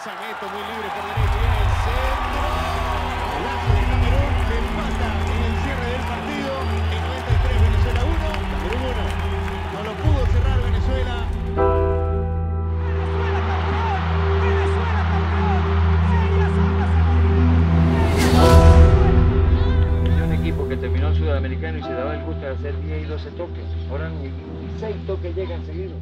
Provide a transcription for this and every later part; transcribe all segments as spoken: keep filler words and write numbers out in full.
Saneto muy libre por derecha. Viene el centro. Golazo de Camerún que empata en el cierre del partido. En noventa y tres, Venezuela uno, Camerún uno. No lo pudo cerrar Venezuela. Venezuela campeón. Venezuela campeón. Es un equipo que terminó el sudamericano y se daba el gusto de hacer diez y doce toques. Ahora ni seis toques llegan seguidos.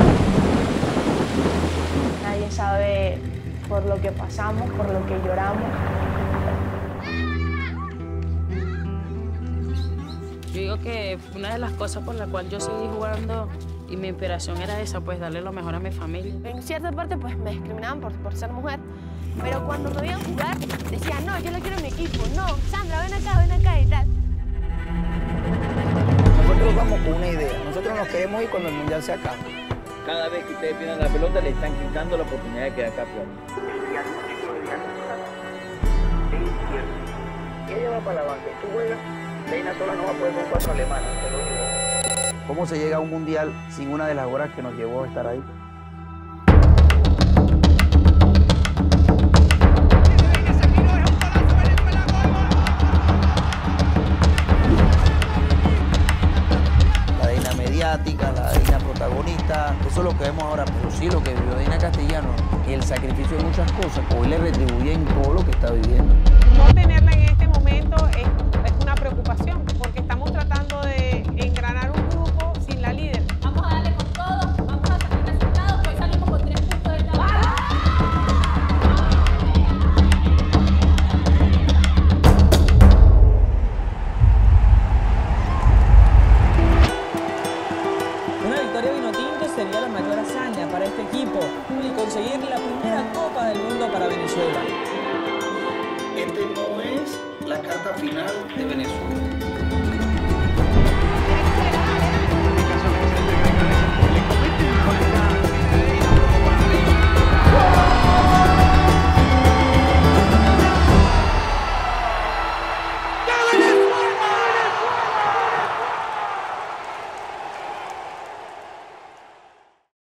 Nadie sabe por lo que pasamos, por lo que lloramos. Yo digo que una de las cosas por la cual yo seguí jugando y mi inspiración era esa, pues darle lo mejor a mi familia. En cierta parte pues me discriminaban por, por ser mujer, pero cuando me veían jugar decían, no, yo lo quiero en mi equipo, no, Sandra, ven acá, ven acá y tal. Nosotros vamos con una idea, nosotros nos queremos ir cuando el mundial se acabe. Cada vez que ustedes pierdan la pelota le están quitando la oportunidad de quedar campeón. Ella va para la banca, tú juegas, Reina sola no va a poder con cuatro alemanas, te lo digo. ¿Cómo se llega a un mundial sin una de las horas que nos llevó a estar ahí? La Deina mediática, la Deina protagonista, eso es lo que vemos ahora, pero sí lo que vivió Deina Castellano, el sacrificio de muchas cosas, hoy le retribuye en todo lo que está viviendo. No tenerla en este momento es, es una preocupación, porque estamos tratando de engranar un grupo sin la líder. Vamos a darle con todo, vamos a sacar resultados, que hoy salimos con tres puntos de tabla. Una victoria vinotinto sería la mayor hazaña para este equipo y conseguir la primera Copa del Mundo para Venezuela. Este no es la carta final de Venezuela.